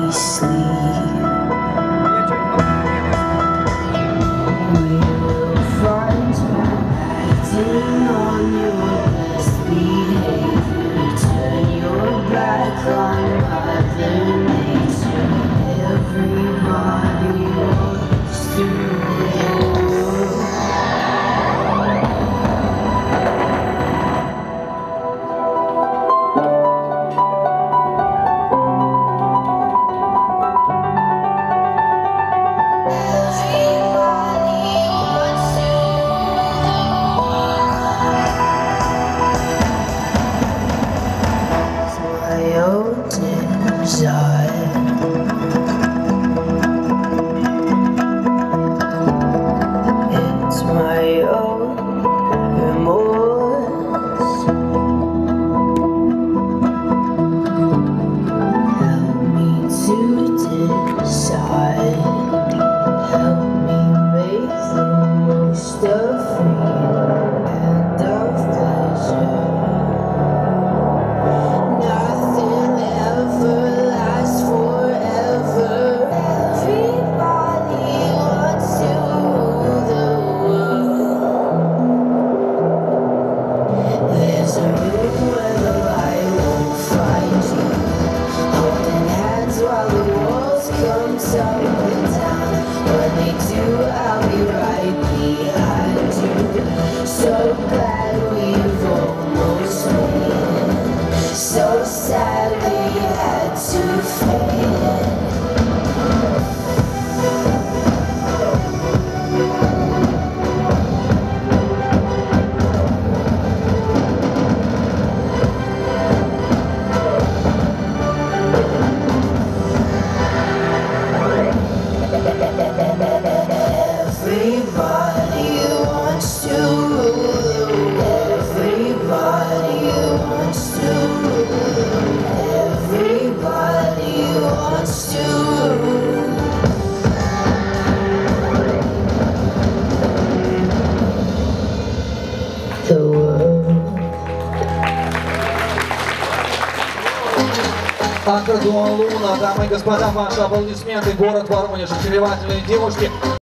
we sleep. We will find you acting on your best behavior. Turn your back on Mother Nature. Everybody wants to rule. It's my own remorse. Help me to decide. Help me make the most of freedom and of pleasure. Nothing ever lasts forever. Everybody wants to rule the world. There's a room where the light won't find you. Holding hands while the walls come tumbling down. When they do, I'll be right behind you. So glad we've almost made it. So sad we had to fade. Everybody wants to rule. Everybody wants to rule. Everybody wants to rule the world. Аккордеон Луна, дамы и господа, ваши аплодисменты, город Воронеж, очаровательные девушки.